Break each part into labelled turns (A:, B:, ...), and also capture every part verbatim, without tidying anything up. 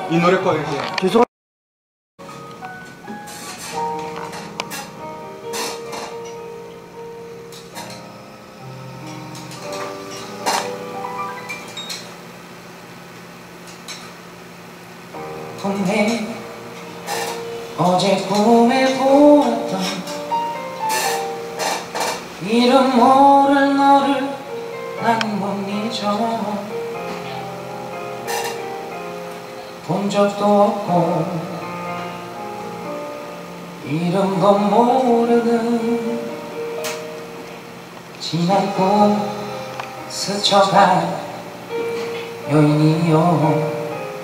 A: 이 노래과 이렇게
B: 죄송.
C: 꿈에 어제 꿈에 보았던 이름 모를 너를 나는 못 잊어. 본 적도 없고 이름도 모르는 지난 꿈 스쳐간 여인이여.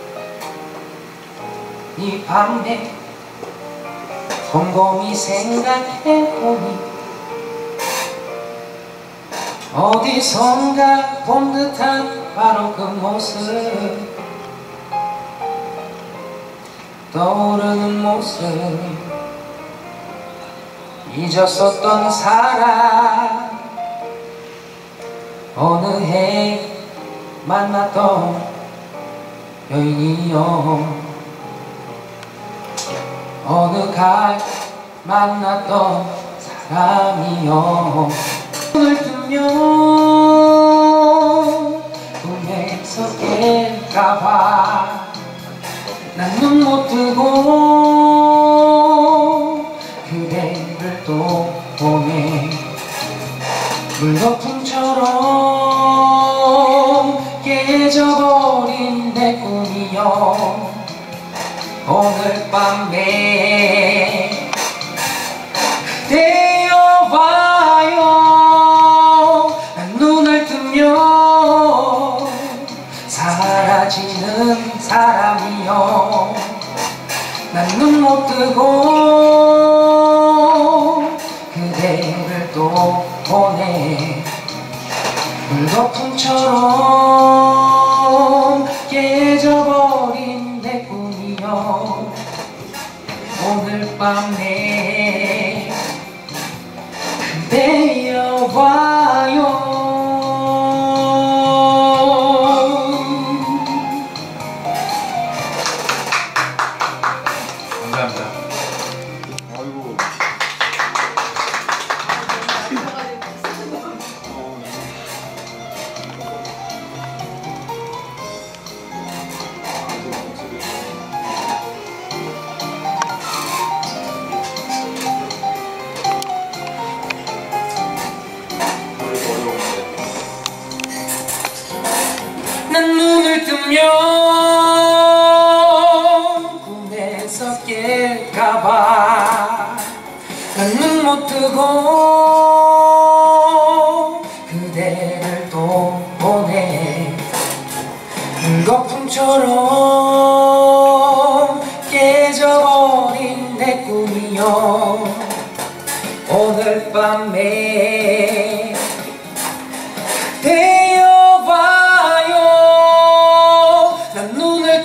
C: 이 밤에 곰곰이 생각해보니 어디선가 본 듯한 바로 그 모습, 떠오르는 모습, 잊었었던 사람, 어느 해 만났던 여인이여. 어느 갈 만났던 사람이여. 눈을 뜨면 꿈에서 깰까봐 난 눈 못 뜨고 그대를 또 보네. 물거품처럼 깨져버린 내 꿈이여. 오늘 밤에 그대여 와요. 난 눈을 뜨면 사라지는 사람이여. 난 눈 못 뜨고 그대를 또 보내. 물거품처럼 깨져버린 내 꿈이여. 오늘 밤에 그대여 와요.
A: 감사합니다. 아이고.
C: 난 눈을 뜨면 꿈에서 깰까봐 난 눈 못 뜨고 그대를 또 보내. 물거품처럼 깨져버린 내 꿈이여. 오늘 밤에 그대여 와요. 난 눈을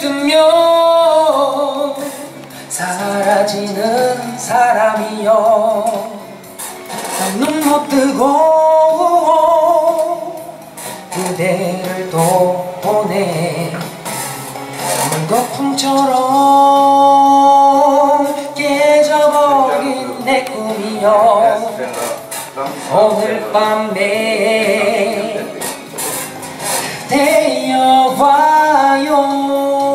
C: 뜨면 사라지는 사람이여. 난 눈 못 뜨고 그대를 또 보내. 물거품처럼 깨져버린 내 꿈이여. 오늘 밤에 그대여 와요.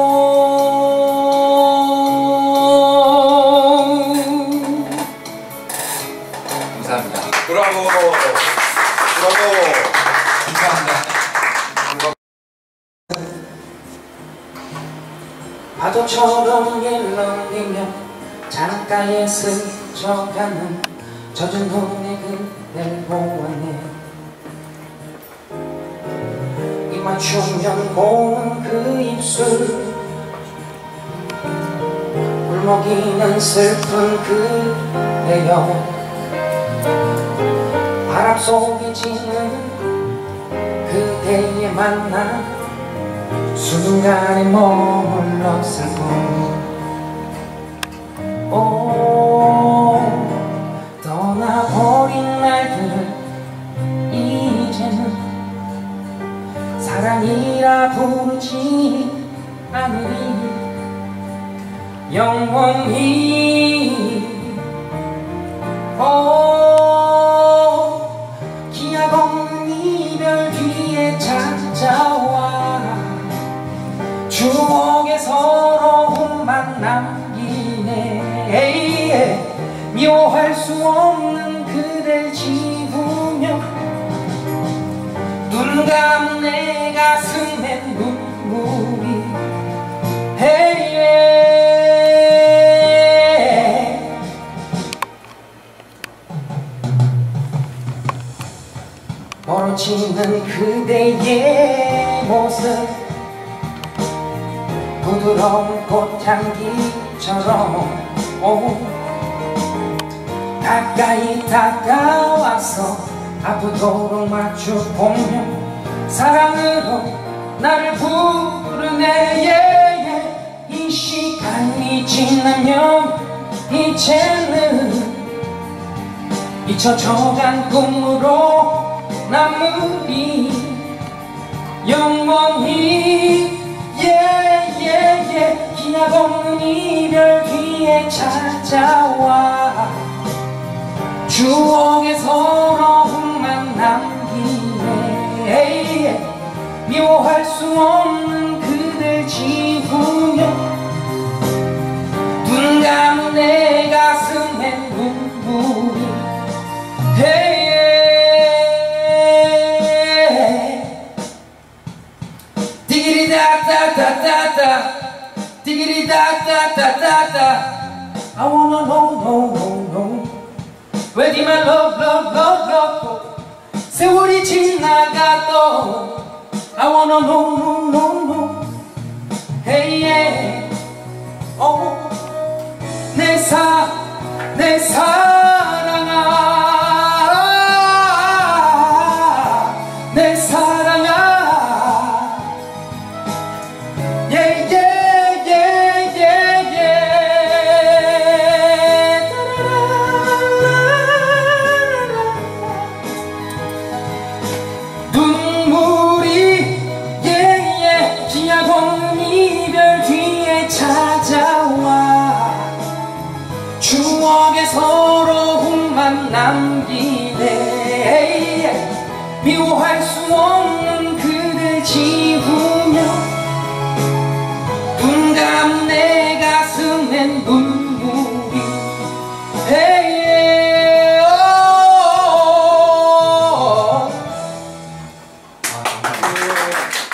A: 감사합니다. 브라보. 브라보. 감사합니다.
C: 파도처럼 일렁이며 창가에 스쳐가는 젖은 눈에 그댈 보았네. 입맞추면 고운 그 입술, 울먹이는 슬픈 그대여. 바람 속에 지는 그대의 만남, 순간에 머물렀을 뿐. 오, 떠나버린 날들을 이제는 사랑이라 부르지 않으리. 영원히 오 기약 없는 이별 뒤에 찾아와 추억에 서러움만 남기네. 미워할 수 없는 그댈 지우며 눈 감은 내 가슴에 눈물이 헤이 멀어지는 그대의 모습 부드러운 꽃향기처럼 오 가까이 다가와서 아프도록 마주보며 사랑으로 나를 부르네. yeah, yeah. 이 시간이 지나면 이제는 잊혀져간 꿈으로 남으리 영원히 yeah, yeah, yeah. 기약 없는 이별 뒤에 찾아와 추억의 서러움만 남기네. 미워할 수 없는 그댈 지우며 눈 감은 내 가슴에 눈물이 디기리다다다다다 디기리다다다다다 I wanna know, no, no, no. Where did my love, love, love, love go? 세월이 지나가도 I wanna know, no, no, no. Hey, yeah. Oh, 내 사, 내 사랑아, 내 사랑아. Yeah, yeah, yeah, yeah, yeah. 눈물이 yeah, yeah. 기약 없는 이별 뒤에 찾아와 추억의 서러움만 남기네. 미워할 수 없는 그댈 지우며 눈 감은 내 가슴엔 눈물이 hey, oh, oh, oh.
A: 아, 감사합니다.